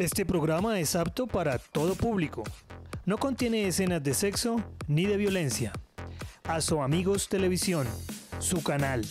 Este programa es apto para todo público. No contiene escenas de sexo ni de violencia. Aso Amigos Televisión, su canal.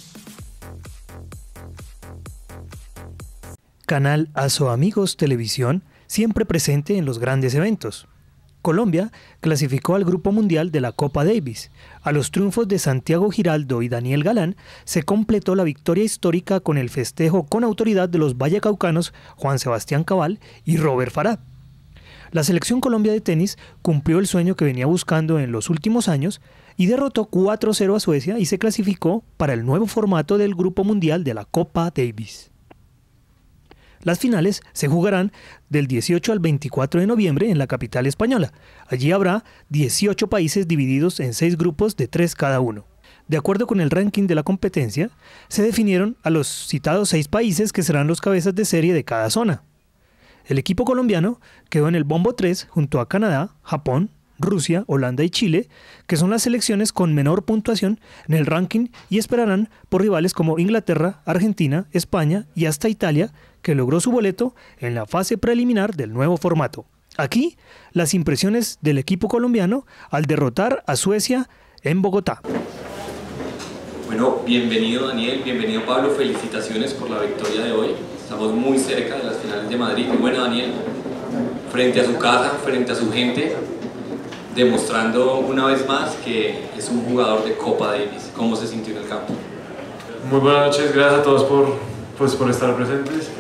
Canal Aso Amigos Televisión, siempre presente en los grandes eventos. Colombia clasificó al Grupo Mundial de la Copa Davis. A los triunfos de Santiago Giraldo y Daniel Galán se completó la victoria histórica con el festejo con autoridad de los vallecaucanos Juan Sebastián Cabal y Robert Farah. La selección Colombia de tenis cumplió el sueño que venía buscando en los últimos años y derrotó 4-0 a Suecia y se clasificó para el nuevo formato del Grupo Mundial de la Copa Davis. Las finales se jugarán del 18 al 24 de noviembre en la capital española. Allí habrá 18 países divididos en 6 grupos de 3 cada uno. De acuerdo con el ranking de la competencia, se definieron a los citados 6 países que serán los cabezas de serie de cada zona. El equipo colombiano quedó en el bombo 3 junto a Canadá, Japón, Rusia, Holanda y Chile, que son las selecciones con menor puntuación en el ranking y esperarán por rivales como Inglaterra, Argentina, España y hasta Italia, que logró su boleto en la fase preliminar del nuevo formato. Aquí, las impresiones del equipo colombiano al derrotar a Suecia en Bogotá. Bueno, bienvenido Daniel, bienvenido Pablo, felicitaciones por la victoria de hoy. Estamos muy cerca de las finales de Madrid. Y bueno, Daniel, frente a su casa, frente a su gente, demostrando una vez más que es un jugador de Copa Davis. ¿Cómo se sintió en el campo? Muy buenas noches, gracias a todos por estar presentes.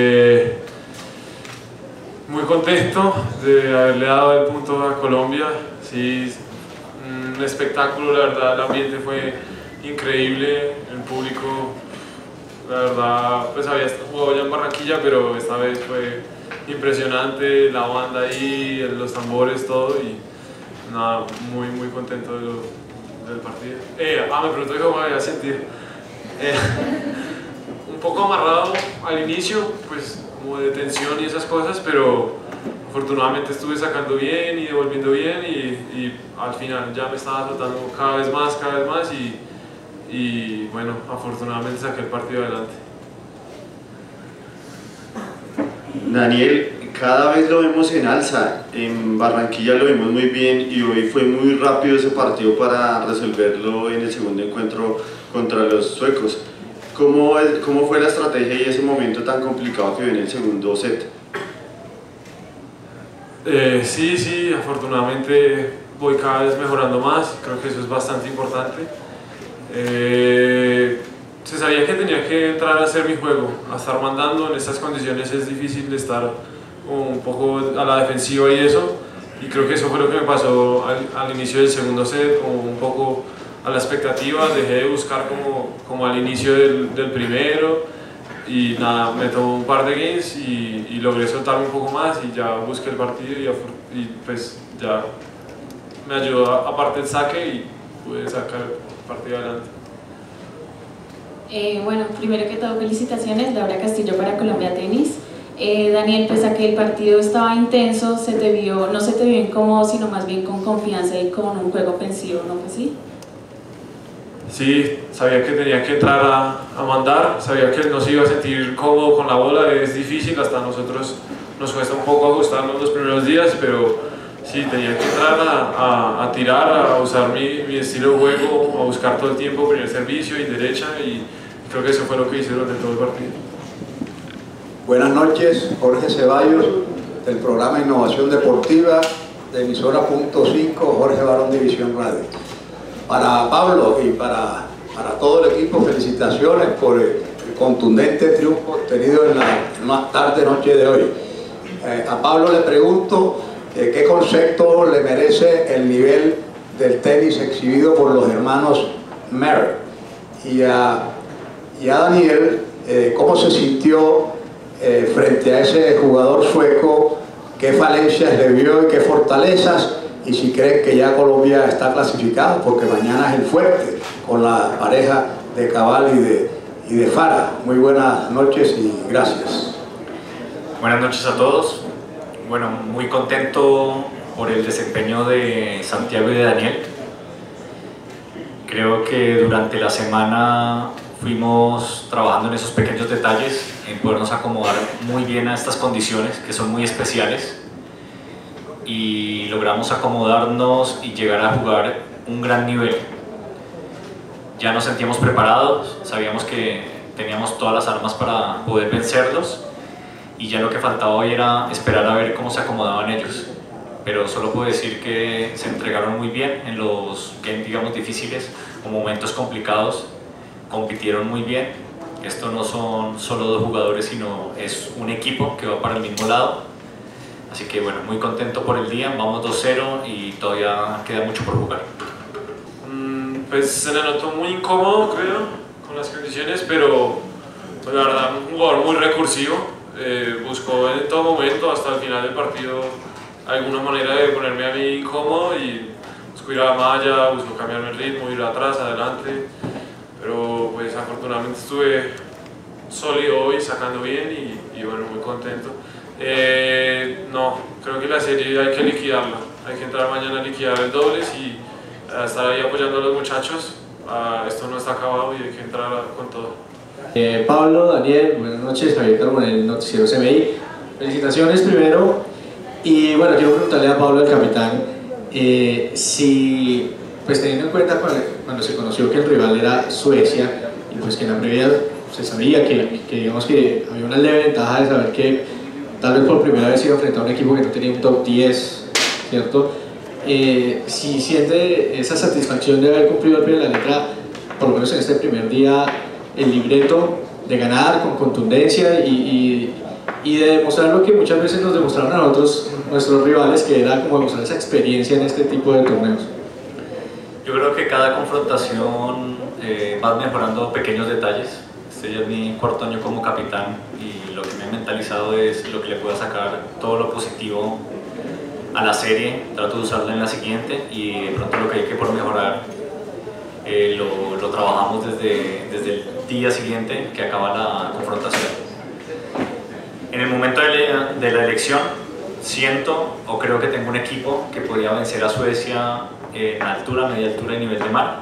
Muy contento de haberle dado el punto a Colombia. Sí, un espectáculo, la verdad, el ambiente fue increíble, el público, la verdad, pues había jugado ya en Barranquilla, pero esta vez fue impresionante, la banda ahí, los tambores, todo, y nada, muy contento del partido. Me preguntó cómo me había sentido. Un poco amarrado al inicio, pues como de tensión y esas cosas, pero afortunadamente estuve sacando bien y devolviendo bien y al final ya me estaba tratando cada vez más y bueno, afortunadamente saqué el partido adelante. Daniel, cada vez lo vemos en alza. En Barranquilla lo vimos muy bien y hoy fue muy rápido ese partido para resolverlo en el segundo encuentro contra los suecos. ¿Cómo fue la estrategia y ese momento tan complicado que viene el segundo set? Sí, afortunadamente voy cada vez mejorando más, creo que eso es bastante importante. Se sabía que tenía que entrar a hacer mi juego, a estar mandando. En estas condiciones es difícil de estar un poco a la defensiva y eso, y creo que eso fue lo que me pasó al inicio del segundo set, como un poco a la expectativa, dejé de buscar como al inicio del primero y nada, me tomó un par de games y logré soltarme un poco más y ya busqué el partido y pues ya me ayudó aparte el saque y pude sacar el partido adelante. Bueno, primero que todo felicitaciones, Laura Castillo para Colombia Tenis. Daniel, pues a que el partido estaba intenso, no se te vio incómodo, sino más bien con confianza y con un juego ofensivo, ¿no fue así? Sí, sabía que tenía que entrar a mandar, sabía que no se iba a sentir cómodo con la bola, es difícil, hasta a nosotros nos cuesta un poco ajustarnos los primeros días, pero sí, tenía que entrar a tirar, a usar mi estilo de juego, a buscar todo el tiempo primer servicio y derecha, y creo que eso fue lo que hice durante todo el partido. Buenas noches, Jorge Ceballos, del programa Innovación Deportiva de emisora .5, Jorge Barón División Radio. Para Pablo y para todo el equipo, felicitaciones por el contundente triunfo obtenido en la tarde-noche de hoy. A Pablo le pregunto qué concepto le merece el nivel del tenis exhibido por los hermanos Merritt. Y a Daniel, ¿cómo se sintió frente a ese jugador sueco? ¿Qué falencias le vio y qué fortalezas? Y si creen que ya Colombia está clasificado, porque mañana es el fuerte con la pareja de Cabal y de Farah. Muy buenas noches y gracias. Buenas noches a todos. Bueno, muy contento por el desempeño de Santiago y de Daniel. Creo que durante la semana fuimos trabajando en esos pequeños detalles, en podernos acomodar muy bien a estas condiciones que son muy especiales, y logramos acomodarnos y llegar a jugar un gran nivel. Ya nos sentíamos preparados, sabíamos que teníamos todas las armas para poder vencerlos, y ya lo que faltaba hoy era esperar a ver cómo se acomodaban ellos. Pero solo puedo decir que se entregaron muy bien en los games, digamos, difíciles o momentos complicados, compitieron muy bien. Esto no son solo dos jugadores, sino es un equipo que va para el mismo lado. Así que bueno, muy contento por el día, vamos 2-0 y todavía queda mucho por jugar. Pues se le notó muy incómodo, creo, con las condiciones, pero pues, la verdad, un jugador muy recursivo. Buscó en todo momento, hasta el final del partido, alguna manera de ponerme a mí incómodo, y buscó ir a la malla, buscó cambiarme el ritmo, ir atrás, adelante, pero pues afortunadamente estuve sólido hoy, sacando bien y bueno, muy contento. No, creo que la serie hay que liquidarla, hay que entrar mañana a liquidar el dobles y estar ahí apoyando a los muchachos. Esto no está acabado y hay que entrar con todo. Pablo, Daniel, buenas noches, Javier Carbonell, Noticiero CMI. Felicitaciones primero, y bueno, quiero preguntarle a Pablo, el capitán, si, pues teniendo en cuenta cuando se conoció que el rival era Suecia, y pues que en la previa se sabía que digamos que había una leve ventaja de saber que tal vez por primera vez iba a enfrentar a un equipo que no tenía un top 10, ¿cierto? Si siente esa satisfacción de haber cumplido al pie de la letra, por lo menos en este primer día, el libreto de ganar con contundencia y de demostrar lo que muchas veces nos demostraron a nosotros, nuestros rivales, que era como demostrar esa experiencia en este tipo de torneos. Yo creo que cada confrontación vas mejorando pequeños detalles. Este ya es mi cuarto año como capitán y lo que me he mentalizado es lo que le pueda sacar todo lo positivo a la serie, trato de usarla en la siguiente, y de pronto lo que hay que por mejorar lo trabajamos desde el día siguiente que acaba la confrontación. En el momento de la elección siento o creo que tengo un equipo que podría vencer a Suecia en altura, media altura y nivel de mar,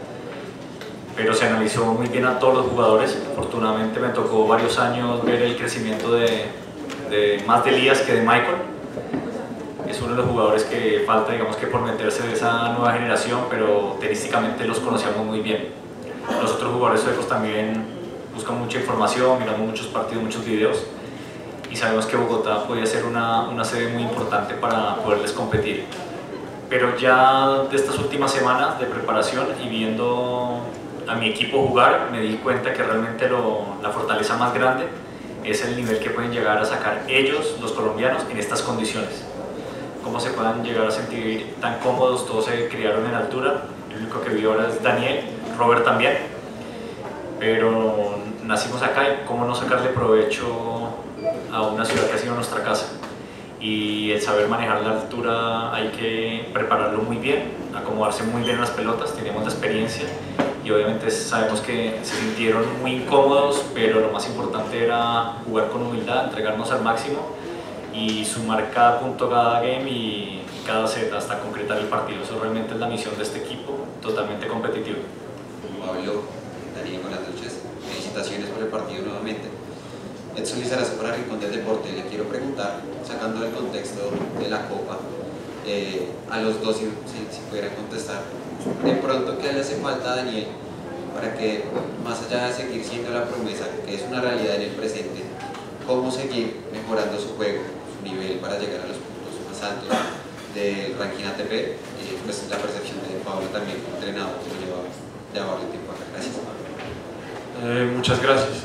pero se analizó muy bien a todos los jugadores. Afortunadamente me tocó varios años ver el crecimiento más de Elías que de Michael. Es uno de los jugadores que falta, digamos, que por meterse de esa nueva generación, pero tenísticamente los conocíamos muy bien. Los otros jugadores suecos también buscan mucha información, miramos muchos partidos, muchos videos, y sabemos que Bogotá podía ser una sede muy importante para poderles competir. Pero ya de estas últimas semanas de preparación y viendo a mi equipo jugar, me di cuenta que realmente la fortaleza más grande es el nivel que pueden llegar a sacar ellos, los colombianos, en estas condiciones. Cómo se puedan llegar a sentir tan cómodos, todos se criaron en altura, el único que vive ahora es Daniel, Robert también, pero nacimos acá y cómo no sacarle provecho a una ciudad que ha sido nuestra casa. Y el saber manejar la altura hay que prepararlo muy bien, acomodarse muy bien en las pelotas, tenemos la experiencia y obviamente sabemos que se sintieron muy incómodos, pero lo más importante era jugar con humildad, entregarnos al máximo y sumar cada punto, cada game y cada set hasta concretar el partido. Eso realmente es la misión de este equipo, totalmente competitivo. Pablo, Daniel, buenas noches. Felicitaciones por el partido nuevamente. Edson Lizarazo para Rincón del Deporte. Le quiero preguntar, sacando el contexto de la Copa, a los dos, si pudieran contestar, de pronto, ¿qué le hace falta a Daniel para que, más allá de seguir siendo la promesa, que es una realidad en el presente, cómo seguir mejorando su juego, su nivel para llegar a los puntos más altos del ranking ATP? Pues la percepción de Pablo también como entrenador, que lleva ya varios tiempo acá. Gracias. Muchas gracias.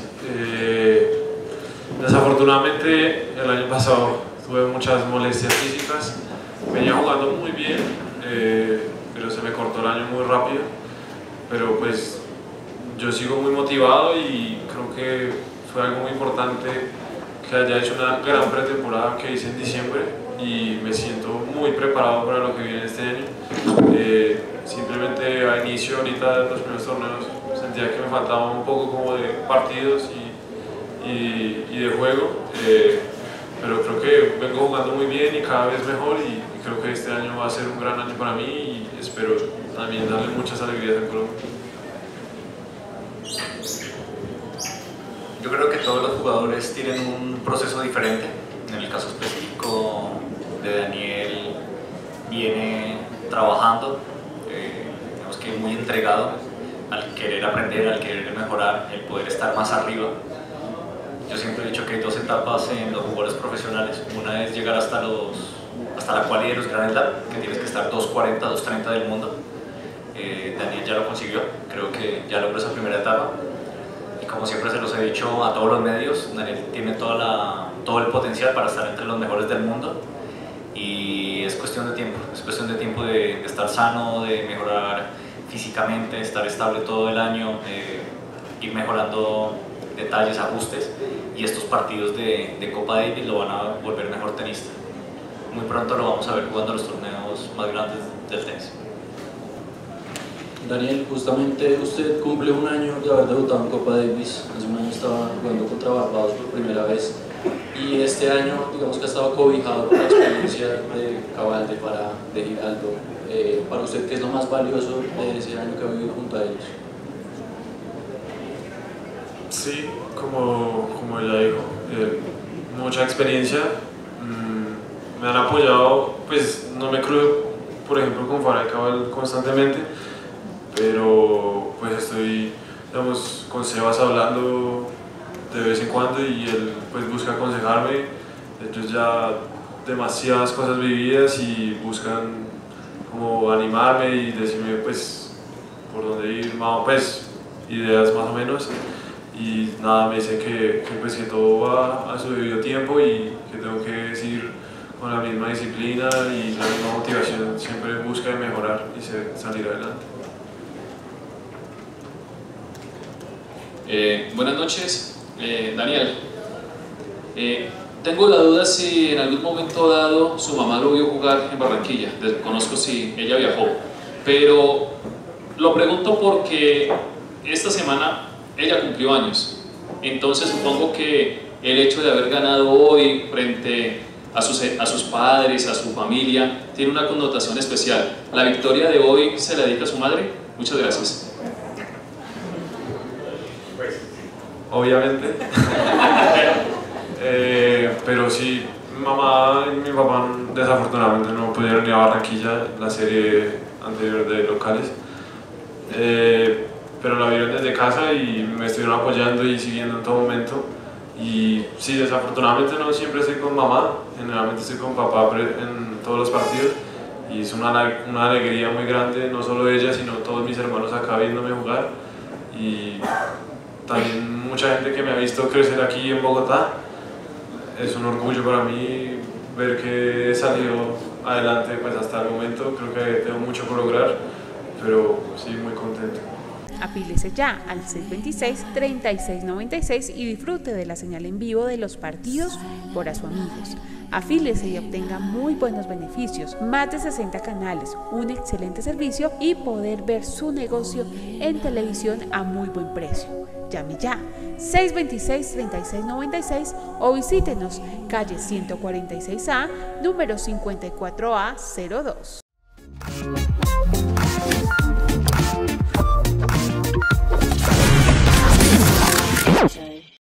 Desafortunadamente el año pasado tuve muchas molestias físicas, venía jugando muy bien, pero se me cortó el año muy rápido, pero pues yo sigo muy motivado y creo que fue algo muy importante que haya hecho una gran pretemporada que hice en diciembre y me siento muy preparado para lo que viene este año. Simplemente a inicio ahorita de los primeros torneos sentía que me faltaba un poco como de partidos y de juego, pero creo que vengo jugando muy bien y cada vez mejor y creo que este año va a ser un gran año para mí y espero también darle muchas alegrías en Colombia. jugadores tienen un proceso diferente. En el caso específico de Daniel, viene trabajando, digamos que muy entregado al querer aprender, al querer mejorar, el poder estar más arriba. Yo siempre he dicho que hay dos etapas en los jugadores profesionales. Una es llegar hasta la quali de los Grand Slam, que tienes que estar 2.40, 2.30 del mundo. Daniel ya lo consiguió, creo que ya logró esa primera etapa. Y como siempre se los he dicho a todos los medios, Daniel tiene todo el potencial para estar entre los mejores del mundo. Y es cuestión de tiempo, de estar sano, de mejorar físicamente, estar estable todo el año, ir mejorando detalles, ajustes, y estos partidos de Copa Davis lo van a volver mejor tenista. Muy pronto lo vamos a ver jugando los torneos más grandes del tenis. Daniel, justamente usted cumple un año de haber debutado en Copa Davis. Hace un año estaba jugando contra Barbados por primera vez, y este año digamos que ha estado cobijado por la experiencia de Cavalde, de Giraldo. Para usted, ¿qué es lo más valioso de ese año que ha vivido junto a ellos? Sí, como ya dijo, mucha experiencia. Me han apoyado, pues no me cruzo, por ejemplo, con Faray Cabal constantemente, pero pues estoy, digamos, con Sebas hablando de vez en cuando, y él pues busca aconsejarme. Ellos ya demasiadas cosas vividas y buscan como animarme y decirme pues por dónde ir, pues ideas más o menos. Y nada, me dicen que todo va a su debido tiempo y que tengo que seguir con la misma disciplina y la misma motivación, siempre en busca de mejorar y salir adelante. Buenas noches, Daniel. Tengo la duda si en algún momento dado su mamá lo vio jugar en Barranquilla. Desconozco si ella viajó, pero lo pregunto porque esta semana ella cumplió años. Entonces supongo que el hecho de haber ganado hoy frente a sus padres, a su familia, tiene una connotación especial. ¿La victoria de hoy se la dedica a su madre? Muchas gracias. Obviamente. Pero sí, mamá y mi papá desafortunadamente no pudieron ir a Barranquilla, la serie anterior de locales. Pero la vieron desde casa y me estuvieron apoyando y siguiendo en todo momento. Y sí, desafortunadamente no siempre estoy con mamá, generalmente estoy con papá en todos los partidos, y es una alegría muy grande, no solo ella, sino todos mis hermanos acá viéndome jugar, y también mucha gente que me ha visto crecer aquí en Bogotá. Es un orgullo para mí ver que he salido adelante pues hasta el momento. Creo que tengo mucho por lograr, pero sí, muy contento. Afíliese ya al 626-3696 y disfrute de la señal en vivo de los partidos por Azuamigos. Afíliese y obtenga muy buenos beneficios, más de 60 canales, un excelente servicio y poder ver su negocio en televisión a muy buen precio. Llame ya 626-3696 o visítenos calle 146A, número 54A02.